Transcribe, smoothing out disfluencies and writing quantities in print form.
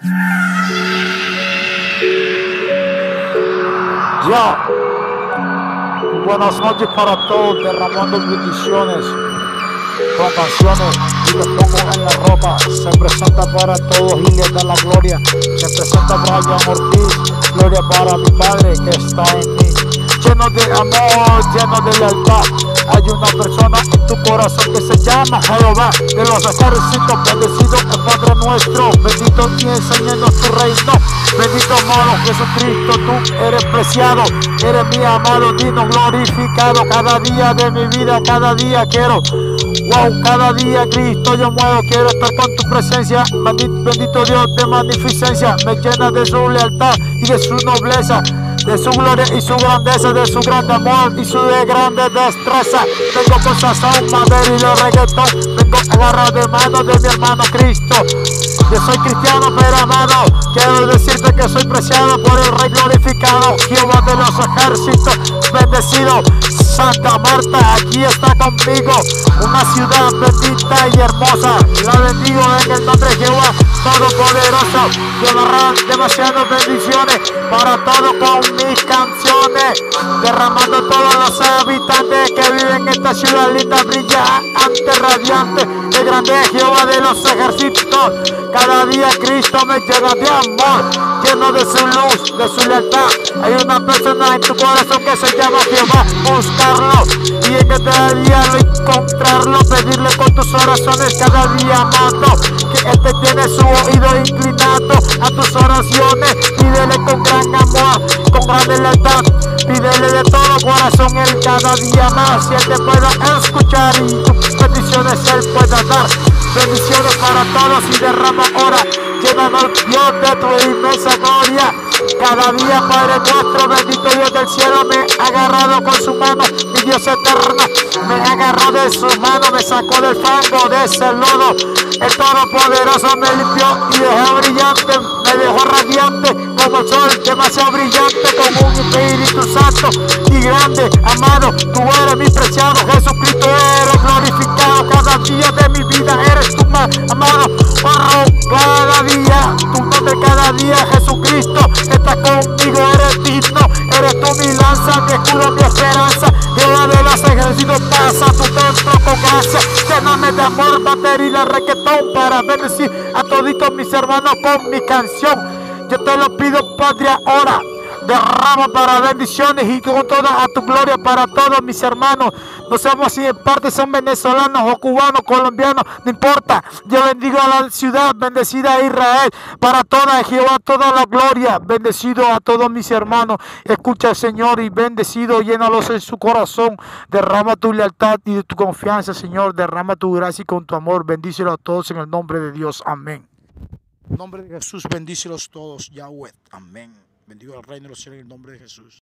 Ya, buenas noches para todos, derramando bendiciones con canciones y le pongo en la ropa. Se presenta para todos y le da la gloria. Se presenta Brian Ortiz, gloria para mi Padre que está en mí. Lleno de amor, lleno de lealtad. Hay una persona en tu corazón que se llama Jehová de los ejércitos. Bendecido el Padre nuestro, bendito y enséñanos tu reino. Bendito amado Jesucristo, tú eres preciado, eres mi amado, digno, glorificado. Cada día de mi vida, cada día quiero, cada día Cristo yo muevo, quiero estar con tu presencia. Bendito Dios de magnificencia, me llena de su lealtad y de su nobleza, de su gloria y su grandeza, de su gran amor y su de grande destreza. Vengo con sazón, madera y de reggaetón, vengo agarrado de mano de mi hermano Cristo. Yo soy cristiano pero amado, quiero decirte que soy preciado por el Rey glorificado, Jehová de los ejércitos, bendecido. Santa Marta aquí está conmigo, una ciudad bendita y hermosa. La bendigo en el nombre de Jehová Todopoderoso. Llevará demasiadas bendiciones para todos con mis canciones, derramando todos los habitantes que viven en esta ciudad linda, brillante, radiante. El grande Jehová de los ejércitos, cada día Cristo me llena de amor, lleno de su luz, de su lealtad. Hay una persona en tu corazón que se llama Jehová, buscarlo y en cada día lo encontrarlo, pedirle con tus oraciones cada día amando, que este tiene su oído inclinado a tus oraciones. Pídele con gran amor, con gran lealtad, pídele de todo corazón él cada día más, y él te pueda escuchar y tus peticiones él pueda dar. Bendiciones para todos y derrama ahora, llénanos Dios de tu inmensa gloria. Cada día Padre nuestro, bendito Dios del cielo, me ha agarrado con su mano, mi Dios eterno, me agarró de su mano, me sacó del fango, de ese lodo. El Todopoderoso me limpió y dejó brillante, me dejó radiante como el sol, demasiado brillante, como un Espíritu Santo y grande, amado. Tú eres mi preciado Jesucristo, eres glorificado cada día de mi vida, eres tu amado. Cada día, tu nombre cada día, Jesucristo, estás conmigo, eres digno, eres tú mi lanza, mi escudo, mi esperanza. Jehová de los ejércitos, pasa tu templo con gracia, lléname de amor, batería y de reggaetón para bendecir a toditos mis hermanos con mi canción. Yo te lo pido, Padre, ahora derrama para bendiciones y con toda a tu gloria para todos mis hermanos. No sabemos si en parte son venezolanos o cubanos, colombianos, no importa. Yo bendigo a la ciudad, bendecida a Israel, para toda Jehová, toda la gloria. Bendecido a todos mis hermanos. Escucha, Señor, y bendecido, llénalos en su corazón. Derrama tu lealtad y de tu confianza, Señor. Derrama tu gracia y con tu amor. Bendícelo a todos en el nombre de Dios. Amén. En el nombre de Jesús, bendícelos todos, Yahweh. Amén. Bendigo al reino de los cielos en el nombre de Jesús.